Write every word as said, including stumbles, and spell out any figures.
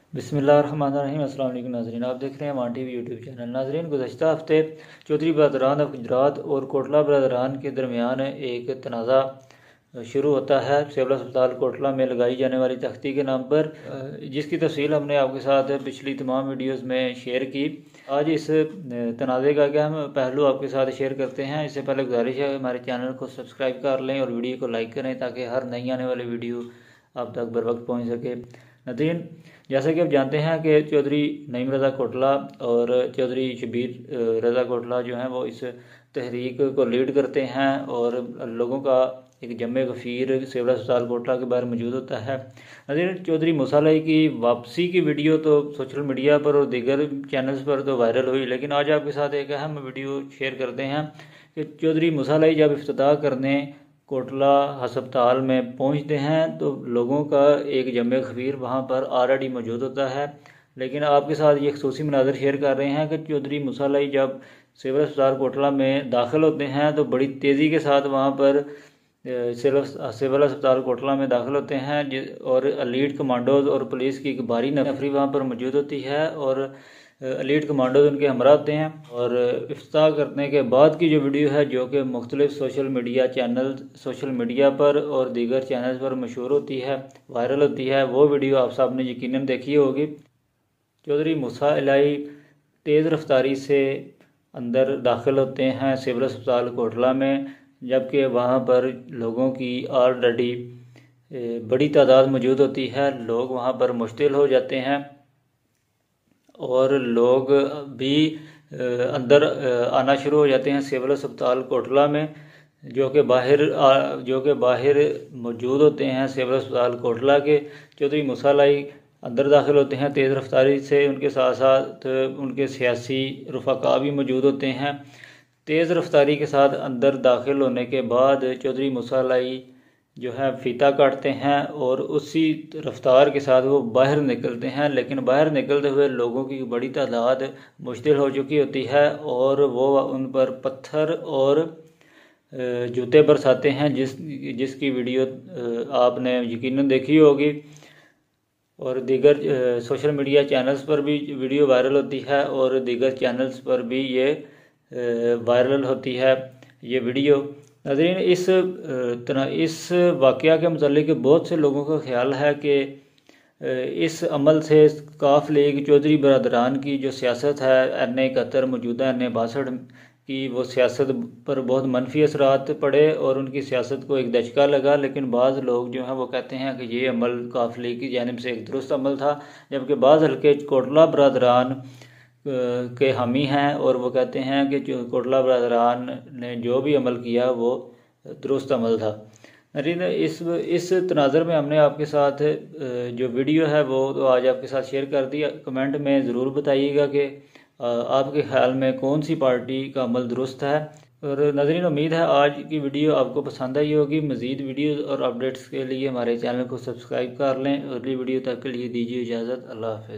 बिस्मिल्लाहिर्रहमानिर्रहीम। अस्सलाम वालेकुम नाज़रीन, आप देख रहे हैं वन टीवी यूट्यूब चैनल। नाज़रीन, गुज़श्ता हफ्ते चौधरी बरदरान ऑफ गुजरात और कोटला बरदरान के दरमियान एक तनाज़ा शुरू होता है सिविल अस्पताल कोटला में लगाई जाने वाली तख्ती के नाम पर, जिसकी तफसील हमने आपके साथ पिछली तमाम वीडियोस में शेयर की। आज इस तनाज़े का क्या हम पहलू आपके साथ शेयर करते हैं। इससे पहले गुजारिश है हमारे चैनल को सब्सक्राइब कर लें और वीडियो को लाइक करें ताकि हर नई आने वाली वीडियो आप तक बर वक्त पहुँच सके। नाज़रीन, जैसा कि आप जानते हैं कि चौधरी नईम रज़ा कोटला और चौधरी शबीर रज़ा कोटला जो हैं वो इस तहरीक को लीड करते हैं और लोगों का एक जमे गफ़ीर सिविल अस्पताल कोटला के बाहर मौजूद होता है। नाज़रीन, चौधरी मूसा लाई की वापसी की वीडियो तो सोशल मीडिया पर और दीगर चैनल्स पर तो वायरल हुई, लेकिन आज आपके साथ एक अहम वीडियो शेयर करते हैं कि चौधरी मूसा लाई जब इफ्तिताह करने कोटला हस्पताल में पहुंचते हैं तो लोगों का एक जमे खबीर वहां पर ऑलरेडी मौजूद होता है। लेकिन आपके साथ ये खसूसी मनाजर शेयर कर रहे हैं कि चौधरी मूसा लाई जब सिविल अस्पताल कोटला में दाखिल होते हैं तो बड़ी तेज़ी के साथ वहां पर सिविल सिविल अस्पताल कोटला में दाखिल होते हैं और एलीट कमांडोज और पुलिस की एक भारी नफरी वहाँ पर मौजूद होती है और एलीट कमांडोज उनके हमरा होते हैं। और इफ्तिताह करने के बाद की जो वीडियो है जो कि मुख्तलिफ social media channel social media पर और दीगर चैनल पर मशहूर होती है, वायरल होती है, वो वीडियो आप सब ने यकीनन देखी होगी। चौधरी मूसा लाई तेज़ रफ्तारी से अंदर दाखिल होते हैं सिविल अस्पताल कोटला में, जबकि वहाँ पर लोगों की ऑलरेडी बड़ी तादाद मौजूद होती है। लोग वहाँ पर मुश्तिल हो जाते हैं और लोग भी अंदर आना शुरू हो जाते हैं सिविल अस्पताल कोटला में, जो कि बाहर जो कि बाहर मौजूद होते हैं सिविल अस्पताल कोटला के। चौधरी मूसा लाई अंदर दाखिल होते हैं तेज़ रफ्तारी से, उनके साथ साथ उनके सियासी रफ़ाका भी मौजूद होते हैं। तेज़ रफ्तारी के साथ अंदर दाखिल होने के बाद चौधरी मूसा लाई जो है फ़ीता काटते हैं और उसी रफ्तार के साथ वो बाहर निकलते हैं, लेकिन बाहर निकलते हुए लोगों की बड़ी तादाद मुश्तिल हो चुकी होती है और वो उन पर पत्थर और जूते बरसाते हैं, जिस जिसकी वीडियो आपने यकीनन देखी होगी और दीगर सोशल मीडिया चैनल्स पर भी वीडियो वायरल होती है और दीगर चैनल्स पर भी ये वायरल होती है ये वीडियो। नाज़रीन, इस तरह इस वाक़या के मुतालिक बहुत से लोगों का ख्याल है कि इस अमल से काफ लीग चौधरी बरदरान की जो सियासत है एन ए इकहत्तर मौजूदा एन ए बासठ की, वो सियासत पर बहुत मनफी असरात पड़े और उनकी सियासत को एक दचका लगा। लेकिन बाज़ लोग जो हैं वो कहते हैं कि ये अमल काफ लीग की जानिब से एक दुरुस्त अमल था, जबकि बाज़ हल्के कोटला बरदरान के हामी हैं और वो कहते हैं कि जो कोटला बरदरान ने जो भी अमल किया वो दुरुस्त अमल था। नाज़रीन, इस इस तनाज़र में हमने आपके साथ जो वीडियो है वो तो आज आपके साथ शेयर कर दिया। कमेंट में ज़रूर बताइएगा कि आपके ख्याल में कौन सी पार्टी का अमल दुरुस्त है। और नाज़रीन, उम्मीद है आज की वीडियो आपको पसंद आई होगी। मज़ीद वीडियो और अपडेट्स के लिए हमारे चैनल को सब्सक्राइब कर लें। अगली वीडियो तक के लिए दीजिए इजाज़त। अल्लाह हाफ़िज़।